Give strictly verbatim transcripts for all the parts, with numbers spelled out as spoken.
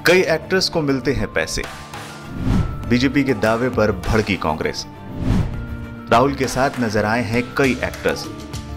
कई एक्टर्स को मिलते हैं पैसे। बीजेपी के दावे पर भड़की कांग्रेस। राहुल के साथ नजर आए हैं कई एक्टर्स।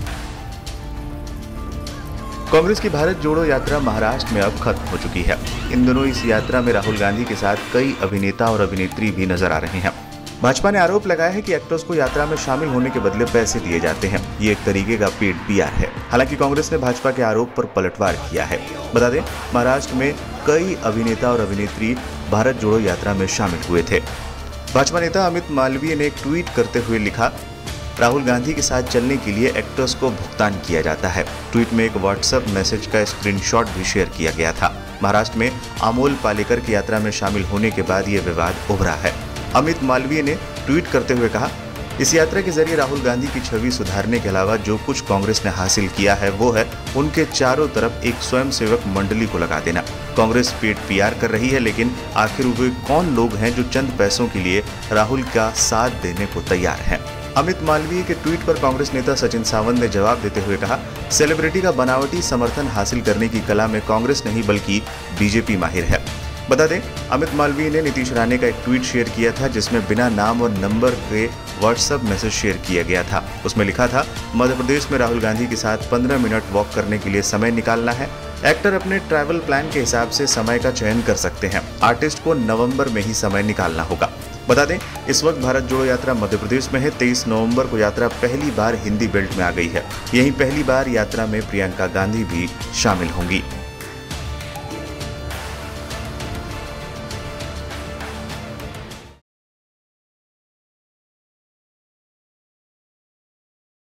कांग्रेस की भारत जोड़ो यात्रा महाराष्ट्र में अब खत्म हो चुकी है। इन दिनों इस यात्रा में राहुल गांधी के साथ कई अभिनेता और अभिनेत्री भी नजर आ रहे हैं। भाजपा ने आरोप लगाया है कि एक्टर्स को यात्रा में शामिल होने के बदले पैसे दिए जाते हैं। ये एक तरीके का पेड पीआर है। हालांकि कांग्रेस ने भाजपा के आरोप पर पलटवार किया है। बता दें, महाराष्ट्र में कई अभिनेता और अभिनेत्री भारत जोड़ो यात्रा में शामिल हुए थे। भाजपा नेता अमित मालवीय ने एक ट्वीट करते हुए लिखा, राहुल गांधी के साथ चलने के लिए एक्टर्स को भुगतान किया जाता है। ट्वीट में एक व्हाट्सएप मैसेज का स्क्रीनशॉट भी शेयर किया गया था। महाराष्ट्र में अमोल पालेकर की यात्रा में शामिल होने के बाद ये विवाद उभरा है। अमित मालवीय ने ट्वीट करते हुए कहा, इस यात्रा के जरिए राहुल गांधी की छवि सुधारने के अलावा जो कुछ कांग्रेस ने हासिल किया है वो है उनके चारों तरफ एक स्वयंसेवक मंडली को लगा देना। कांग्रेस पेड पीआर कर रही है, लेकिन आखिर वे कौन लोग हैं जो चंद पैसों के लिए राहुल का साथ देने को तैयार हैं? अमित मालवीय के ट्वीट पर कांग्रेस नेता सचिन सावंत ने जवाब देते हुए कहा, सेलिब्रिटी का बनावटी समर्थन हासिल करने की कला में कांग्रेस नहीं बल्कि बीजेपी माहिर है। बता दें, अमित मालवीय ने नीतीश राणे का एक ट्वीट शेयर किया था जिसमें बिना नाम और नंबर के व्हाट्सएप मैसेज शेयर किया गया था। उसमें लिखा था, मध्य प्रदेश में राहुल गांधी के साथ पंद्रह मिनट वॉक करने के लिए समय निकालना है। एक्टर अपने ट्रैवल प्लान के हिसाब से समय का चयन कर सकते हैं। आर्टिस्ट को नवंबर में ही समय निकालना होगा। बता दें, इस वक्त भारत जोड़ो यात्रा मध्य प्रदेश में है। तेईस नवंबर को यात्रा पहली बार हिंदी बेल्ट में आ गई है। यहीं पहली बार यात्रा में प्रियंका गांधी भी शामिल होंगी।